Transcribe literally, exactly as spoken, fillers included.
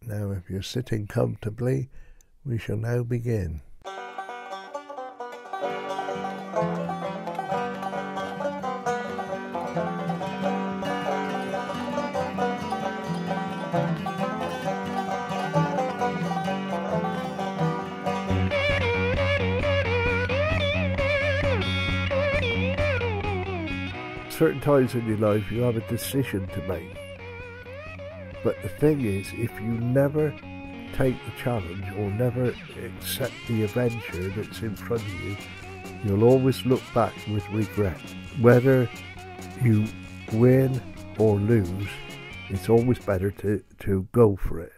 Now, if you're sitting comfortably, we shall now begin. Certain times in your life you have a decision to make. But the thing is, if you never take the challenge or never accept the adventure that's in front of you, you'll always look back with regret. Whether you win or lose, it's always better to, to go for it.